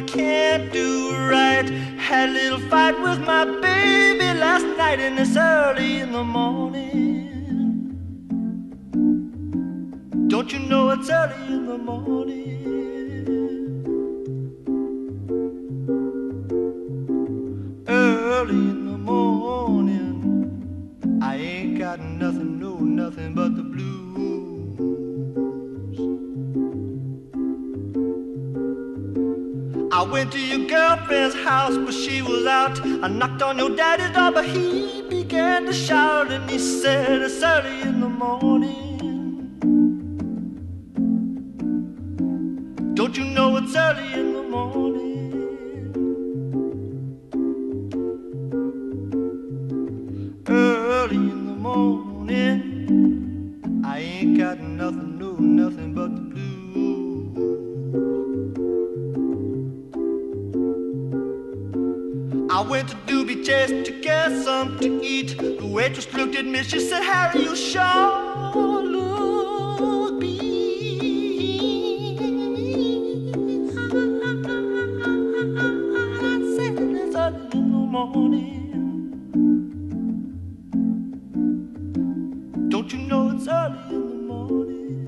can't do right. Had a little fight with my baby last night, and it's early in the morning. Don't you know it's early in the morning? Early in the morning, I ain't got nothing, no nothing but the blues. I went to your girlfriend's house, but she was out. I knocked on your daddy's door, but he began to shout, and he said it's early in the morning. Don't you know it's early in the morning? Early in the morning, I ain't got nothing, no nothing but the blues. I went to Doobie Chase to get something to eat. The waitress looked at me, she said, Harry, you sure look beat. I said it's early in the morning. Don't you know it's early in the morning?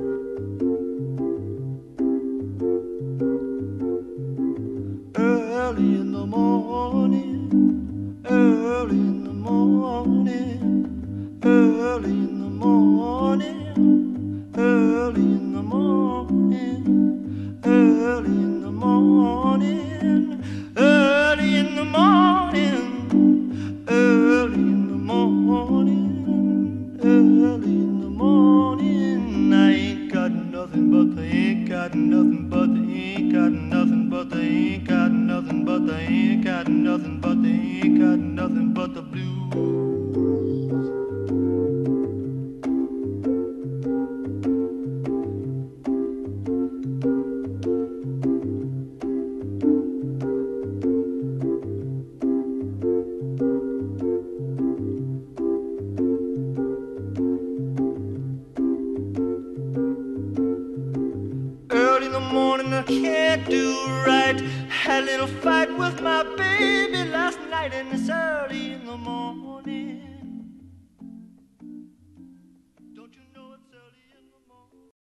Early in the morning, early in the morning, early in the morning, early in the morning, early in the morning, early in the morning, early in the morning, early in the morning. I ain't got nothing but I ain't got nothing but I ain't got nothing but I ain't got nothing but I ain't got nothing but I ain't got nothing but the blues. Early in the morning, I can't do right. Had a little fight with my baby last night, and it's early in the morning.